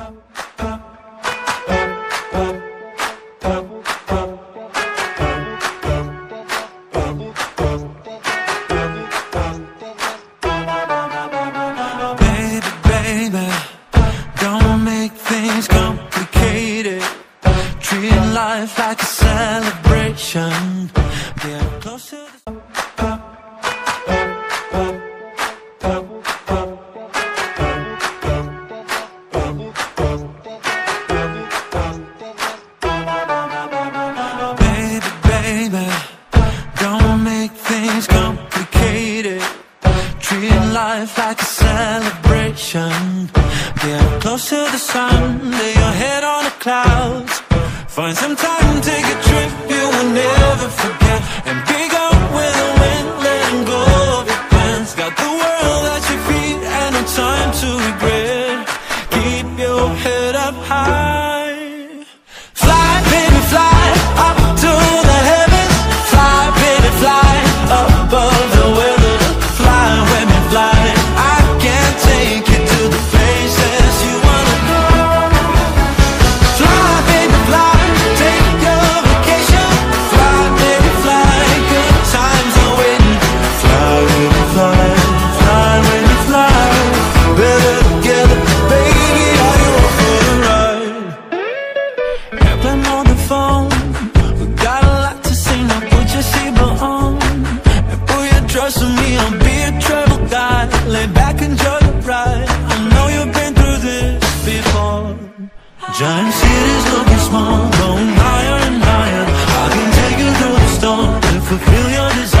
Life like a celebration. Get close to the baby, don't make things complicated. Treat life like a celebration. Get close to the sun, lay your head on the clouds. Find some time, take a trip you will never forget. And pick up with the wind, letting go of your plans. Got the world at your feet and no time to regret. Keep your head up high. Fly, baby, fly up to the heavens. Fly, baby, fly above the weather. Fly with me, fly. I can take you to the places you wanna go. Fly, baby, fly. Trust me, I'll be a travel guide. Lay back, enjoy the ride. I know you've been through this before. Giant cities looking small, going higher and higher. I can take you through the storm and fulfill your desire.